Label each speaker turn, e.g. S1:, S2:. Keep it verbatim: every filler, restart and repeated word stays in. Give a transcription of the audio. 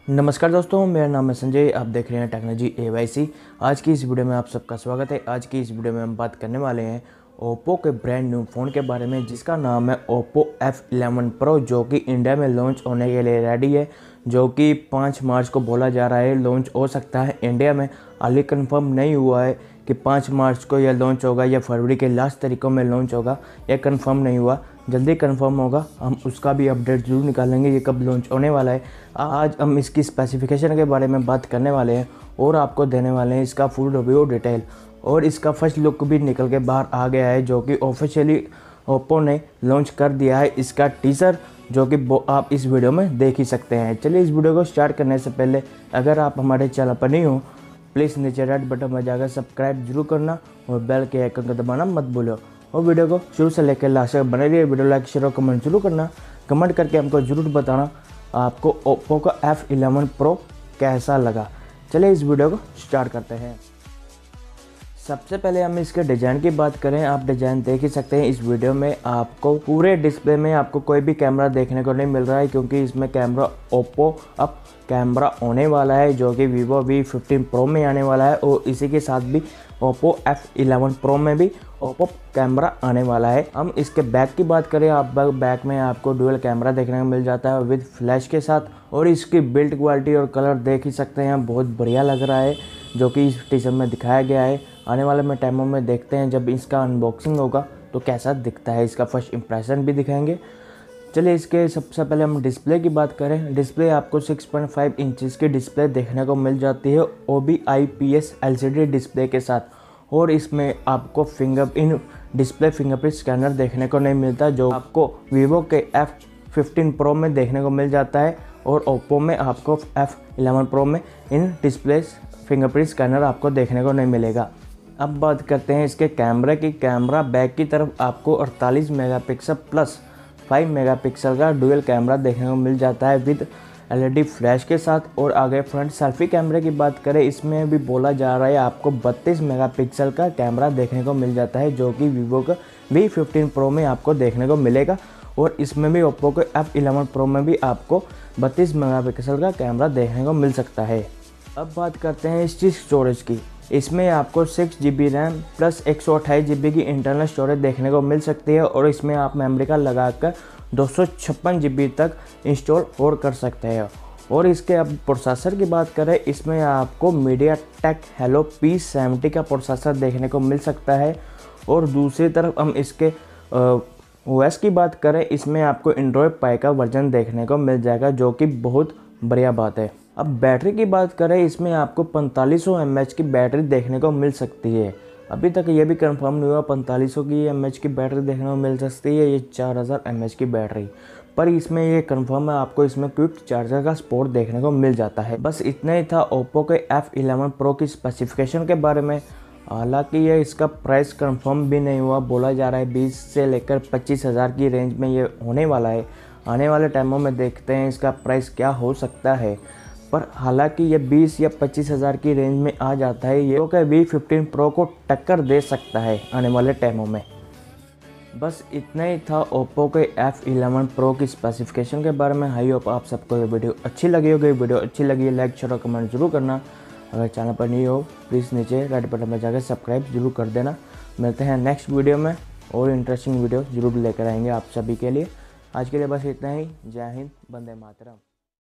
S1: नमस्कार दोस्तों, मेरा नाम है संजय। आप देख रहे हैं टेक्नोलॉजी ए वाई सी। आज की इस वीडियो में आप सबका स्वागत है। आज की इस वीडियो में हम बात करने वाले हैं ओप्पो के ब्रांड न्यू फ़ोन के बारे में, जिसका नाम है ओप्पो एफ इलेवन प्रो, जो कि इंडिया में लॉन्च होने के लिए रेडी है, जो कि पाँच मार्च को बोला जा रहा है लॉन्च हो सकता है इंडिया में। हाल कंफर्म नहीं हुआ है कि पाँच मार्च को यह लॉन्च होगा या फरवरी के लास्ट तारीखों में लॉन्च होगा, यह कंफर्म नहीं हुआ। जल्दी कंफर्म होगा, हम उसका भी अपडेट जरूर निकालेंगे ये कब लॉन्च होने वाला है। आज हम इसकी स्पेसिफिकेशन के बारे में बात करने वाले हैं और आपको देने वाले हैं इसका फुल रिव्यू डिटेल। और इसका फर्स्ट लुक भी निकल के बाहर आ गया है, जो कि ऑफिशियली ओप्पो ने लॉन्च कर दिया है इसका टीज़र, जो कि आप इस वीडियो में देख ही सकते हैं। चलिए इस वीडियो को स्टार्ट करने से पहले अगर आप हमारे चैनल पर नहीं हो, प्लीज़ नीचे रेड बटन में जाकर सब्सक्राइब जरूर करना और बेल के आइकन को दबाना मत भूलो। और वीडियो को शुरू से लेकर लास्ट तक बने रहिए। वीडियो लाइक शेयर और कमेंट जरूर करना। कमेंट करके हमको ज़रूर बताना आपको ओप्पो का एफ इलेवन प्रो कैसा लगा। चलिए इस वीडियो को स्टार्ट करते हैं। सबसे पहले हम इसके डिज़ाइन की बात करें, आप डिज़ाइन देख ही सकते हैं इस वीडियो में। आपको पूरे डिस्प्ले में आपको कोई भी कैमरा देखने को नहीं मिल रहा है, क्योंकि इसमें कैमरा ओप्पो अब कैमरा होने वाला है, जो कि वीवो वी फिफ्टीन प्रो में आने वाला है। और इसी के साथ भी ओप्पो एफ इलेवन प्रो में भी ओप्पो कैमरा आने वाला है। हम इसके बैक की बात करें, आप बैक में आपको डुअल कैमरा देखने को मिल जाता है विद फ्लैश के साथ। और इसकी बिल्ड क्वालिटी और कलर देख ही सकते हैं, बहुत बढ़िया लग रहा है, जो कि इस टीजर में दिखाया गया है। आने वाले में टाइमों में देखते हैं जब इसका अनबॉक्सिंग होगा तो कैसा दिखता है, इसका फर्स्ट इंप्रेशन भी दिखाएंगे। चलिए इसके सबसे पहले हम डिस्प्ले की बात करें। डिस्प्ले आपको सिक्स पॉइंट फाइव इंचेस की डिस्प्ले देखने को मिल जाती है O B I P S L C D display के साथ। और इसमें आपको finger in display fingerprint scanner देखने को नहीं मिलता, जो आपको वीवो के एफ फिफ्टीन प्रो में देखने को मिल जाता है। और ओप्पो में आपको एफ इलेवन प्रो में इन डिस्प्ले फिंगरप्रिंट स्कैनर आपको देखने को नहीं मिलेगा। अब बात करते हैं इसके कैमरे की। कैमरा बैक की तरफ आपको अड़तालीस मेगापिक्सल प्लस फाइव मेगापिक्सल का डुअल कैमरा देखने को मिल जाता है with L E D flash के साथ। और आगे फ्रंट सेल्फी कैमरे की बात करें, इसमें भी बोला जा रहा है आपको बत्तीस मेगापिक्सल का कैमरा देखने को मिल जाता है, जो कि वीवो का वी फिफ्टीन प्रो में आपको देखने को मिलेगा। और इसमें भी ओप्पो के एफ इलेवन प्रो में भी आपको बत्तीस मेगापिक्सल का कैमरा देखने को मिल सकता है। अब बात करते हैं इसकी स्टोरेज की। इसमें आपको six G B RAM plus एक सौ अट्ठाईस जी बी की इंटरनल स्टोरेज देखने को मिल सकती है। और इसमें आप मेमोरी कार्ड लगाकर दो सौ छप्पन जी बी तक इंस्टॉल और कर सकते हैं। और इसके अब प्रोसेसर की बात करें, इसमें आपको मीडियाटेक हेलो पी सेवेंटी का प्रोसेसर देखने को मिल सकता है। और दूसरी तरफ हम इसके ओ एस की बात करें, इसमें आपको एंड्रॉयड पाई का वर्जन देखने को मिल जाएगा, जो कि बहुत बढ़िया बात है। अब बैटरी की बात करें, इसमें आपको पैंतालीस सौ एम एच की बैटरी देखने को मिल सकती है। अभी तक ये भी कंफर्म नहीं हुआ पैंतालीस सौ की एम एच की बैटरी देखने को मिल सकती है, ये चार हज़ार एम एच की बैटरी। पर इसमें ये कंफर्म है आपको इसमें क्विक चार्जर का सपोर्ट देखने को मिल जाता है। बस इतना ही था ओप्पो के एफ इलेवन प्रो की स्पेसिफिकेशन के बारे में। हालांकि ये इसका प्राइस कंफर्म भी नहीं हुआ, बोला जा रहा है बीस से लेकर पच्चीस हज़ार की रेंज में ये होने वाला है। आने वाले टाइमों में देखते हैं इसका प्राइस क्या हो सकता है। पर हालांकि ये बीस या पच्चीस हज़ार की रेंज में आ जाता है, ये ओप्पो वी फिफ्टीन प्रो को टक्कर दे सकता है आने वाले टाइमों में। बस इतना ही था ओप्पो के एफ इलेवन प्रो की स्पेसिफिकेशन के बारे में। आई होप आप सबको ये वीडियो अच्छी लगी होगी। वीडियो अच्छी लगी है लाइक शेयर और कमेंट जरूर करना। अगर चैनल पर नहीं हो, प्लीज़ नीचे रेड बटन में जाकर सब्सक्राइब जरूर कर देना। मिलते हैं नेक्स्ट वीडियो में और इंटरेस्टिंग वीडियो जरूर लेकर आएंगे आप सभी के लिए। आज के लिए बस इतना ही। जय हिंद, वंदे मातरम।